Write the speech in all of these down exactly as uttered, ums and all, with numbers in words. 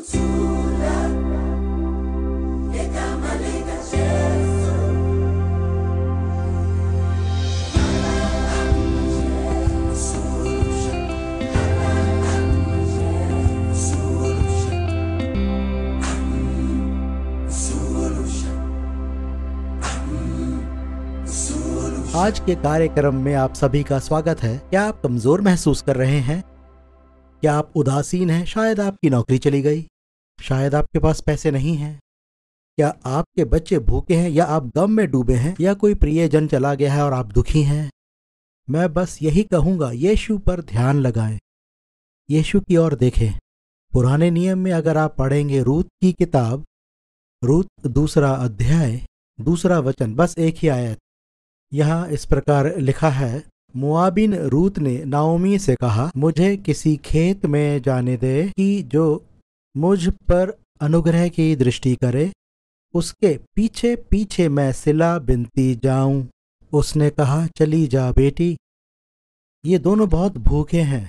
आज के कार्यक्रम में आप सभी का स्वागत है। क्या आप कमजोर महसूस कर रहे हैं? क्या आप उदासीन हैं? शायद आपकी नौकरी चली गई, शायद आपके पास पैसे नहीं हैं। क्या आपके बच्चे भूखे हैं, या आप गम में डूबे हैं, या कोई प्रियजन चला गया है और आप दुखी हैं? मैं बस यही कहूंगा, यीशु पर ध्यान लगाएं, यीशु की ओर देखें। पुराने नियम में अगर आप पढ़ेंगे रूत की किताब, रूत दूसरा अध्याय दूसरा वचन, बस एक ही आयत, यहाँ इस प्रकार लिखा है, मुआबिन रूत ने नाओमी से कहा, मुझे किसी खेत में जाने दे कि जो मुझ पर अनुग्रह की दृष्टि करे, उसके पीछे पीछे मैं सिला बिनती जाऊं। उसने कहा, चली जा बेटी। ये दोनों बहुत भूखे हैं।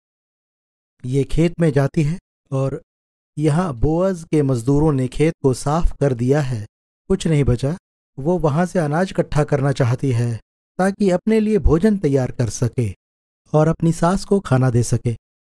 ये खेत में जाती है और यहाँ बोअज के मजदूरों ने खेत को साफ कर दिया है, कुछ नहीं बचा। वो वहां से अनाज इकट्ठा करना चाहती है ताकि अपने लिए भोजन तैयार कर सके और अपनी सास को खाना दे सके।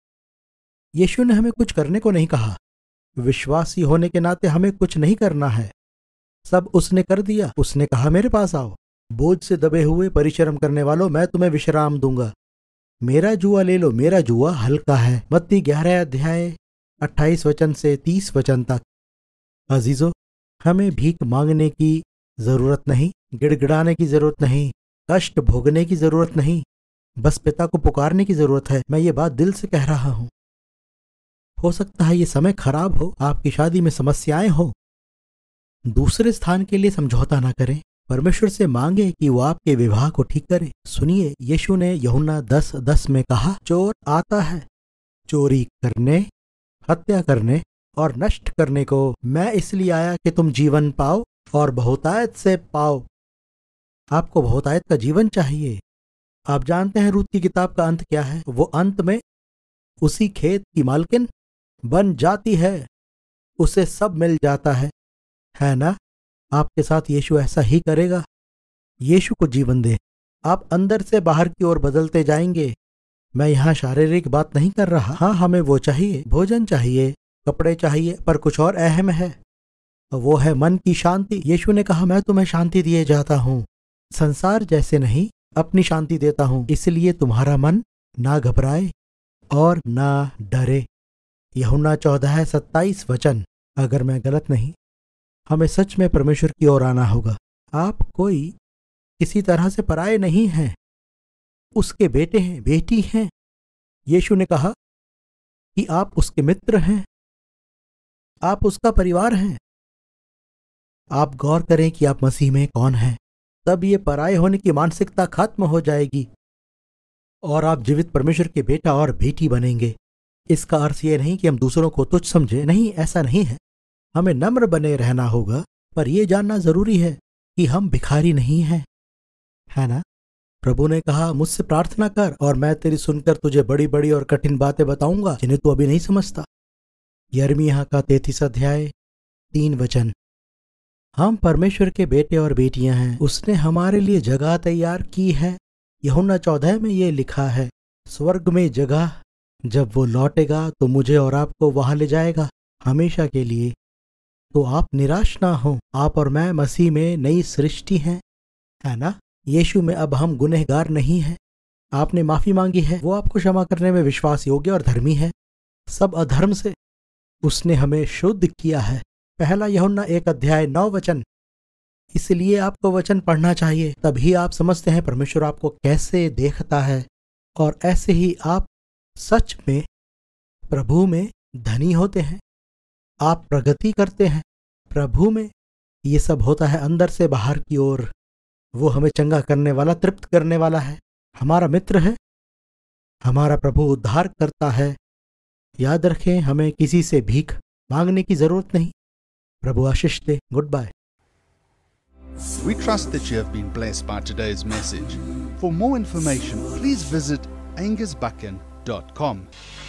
यीशु ने हमें कुछ करने को नहीं कहा। विश्वासी होने के नाते हमें कुछ नहीं करना है, सब उसने कर दिया। उसने कहा, मेरे पास आओ, बोझ से दबे हुए परिश्रम करने वालों, मैं तुम्हें विश्राम दूंगा। मेरा जुआ ले लो, मेरा जुआ हल्का है। मत्ती ग्यारह अध्याय अट्ठाईस वचन से तीस वचन तक। अजीजों, हमें भीख मांगने की जरूरत नहीं, गिड़गिड़ाने की जरूरत नहीं, कष्ट भोगने की जरूरत नहीं, बस पिता को पुकारने की जरूरत है। मैं ये बात दिल से कह रहा हूं। हो सकता है ये समय खराब हो, आपकी शादी में समस्याएं हो, दूसरे स्थान के लिए समझौता ना करें। परमेश्वर से मांगे कि वो आपके विवाह को ठीक करे। सुनिए, यीशु ने यूहन्ना दस दस में कहा, चोर आता है चोरी करने, हत्या करने और नष्ट करने को। मैं इसलिए आया कि तुम जीवन पाओ और बहुतायत से पाओ। आपको बहुतायत का जीवन चाहिए। आप जानते हैं रूत की किताब का अंत क्या है? वो अंत में उसी खेत की मालकिन बन जाती है, उसे सब मिल जाता है, है ना? आपके साथ यीशु ऐसा ही करेगा। यीशु को जीवन दे, आप अंदर से बाहर की ओर बदलते जाएंगे। मैं यहाँ शारीरिक बात नहीं कर रहा। हाँ, हमें वो चाहिए, भोजन चाहिए, कपड़े चाहिए, पर कुछ और अहम है, वो है मन की शांति। यीशु ने कहा, मैं तुम्हें शांति दिए जाता हूँ, संसार जैसे नहीं, अपनी शांति देता हूँ, इसलिए तुम्हारा मन ना घबराए और ना डरे। यूहन्ना चौदह सत्ताईस वचन। अगर मैं गलत नहीं, हमें सच में परमेश्वर की ओर आना होगा। आप कोई किसी तरह से पराये नहीं हैं, उसके बेटे हैं, बेटी हैं। यीशु ने कहा कि आप उसके मित्र हैं, आप उसका परिवार हैं। आप गौर करें कि आप मसीह में कौन हैं, तब ये पराये होने की मानसिकता खत्म हो जाएगी और आप जीवित परमेश्वर के बेटा और बेटी बनेंगे। इसका अर्थ ये नहीं कि हम दूसरों को तुच्छ समझें, नहीं, ऐसा नहीं है। हमें नम्र बने रहना होगा, पर यह जानना जरूरी है कि हम भिखारी नहीं हैं, है ना? प्रभु ने कहा, मुझसे प्रार्थना कर और मैं तेरी सुनकर तुझे बड़ी बड़ी और कठिन बातें बताऊंगा जिन्हें तू अभी नहीं समझता। यिर्मयाह का तैंतीस अध्याय तीन वचन। हम परमेश्वर के बेटे और बेटियां हैं, उसने हमारे लिए जगह तैयार की है। यूहन्ना चौदह में ये लिखा है, स्वर्ग में जगह, जब वो लौटेगा तो मुझे और आपको वहां ले जाएगा हमेशा के लिए। तो आप निराश ना हो, आप और मैं मसीह में नई सृष्टि हैं, है ना? यीशु में अब हम गुनहगार नहीं हैं। आपने माफी मांगी है, वो आपको क्षमा करने में विश्वास योग्य और धर्मी है। सब अधर्म से उसने हमें शुद्ध किया है। पहला यूहन्ना एक अध्याय नौ वचन। इसलिए आपको वचन पढ़ना चाहिए, तभी आप समझते हैं परमेश्वर आपको कैसे देखता है, और ऐसे ही आप सच में प्रभु में धनी होते हैं, आप प्रगति करते हैं प्रभु में। ये सब होता है अंदर से बाहर की ओर। वो हमें चंगा करने वाला, तृप्त करने वाला है, हमारा मित्र है, हमारा प्रभु उद्धार करता है। याद रखें, हमें किसी से भीख मांगने की जरूरत नहीं। प्रभु आशीष दे। Good bye. We trust that you have been blessed by today's message. For more information, please visit angus buchan dot com.